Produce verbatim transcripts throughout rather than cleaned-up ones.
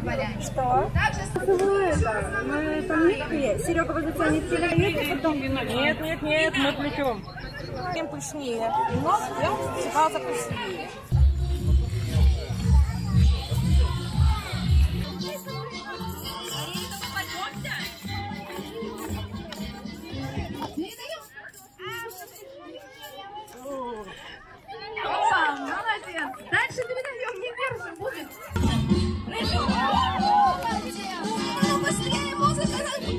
Что? Мы там нитки. Серега возле тебя нитки ловит, потом... Нет, нет, нет, мы плетем. Тем пышнее. Но съем сразу вкуснее. Опа, молодец. Дальше передаем, не держим, будет. Ну, быстрее музыка.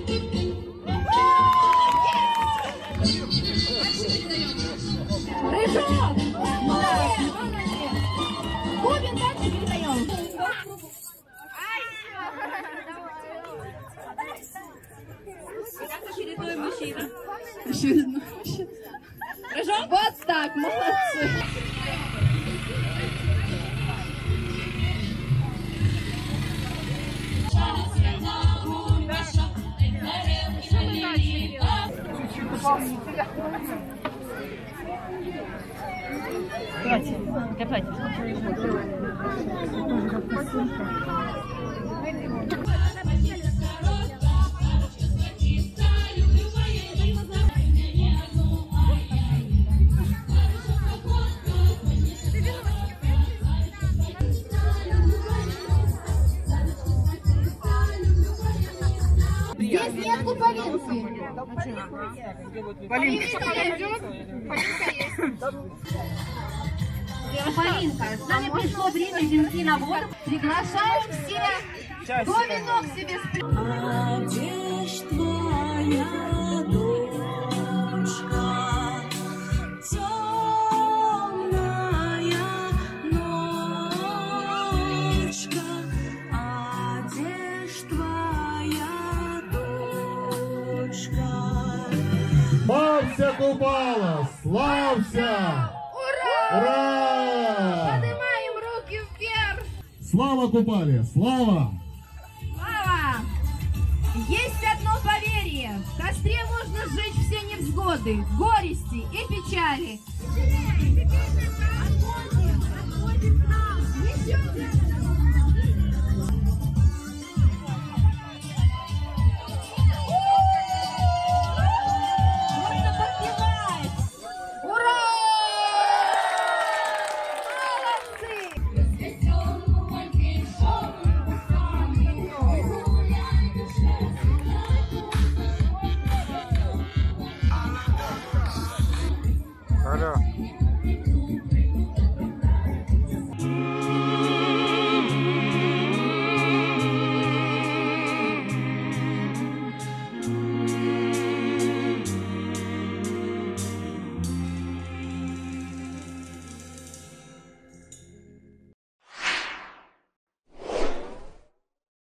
Рыжок. Молодец, молодец. Бубен, дальше передаем. Очередной мужчина. Очередной мужчина. Рыжок? Вот так, молодцы. Платье. Для платья. Здесь нет куполинки. Полинка. Полинка есть. Полинка, с нами пришло время земли на воду. Приглашаем всех. Кто венок себе спрятал? А где ж твоя дочка? Темная ночка. А где ж твоя дочка? Славься, Купала! Славься! Ура! Ура! Поднимаем руки вверх. Слава Купале! Слава! Слава! Есть одно поверье. В костре можно сжечь все невзгоды, горести и печали.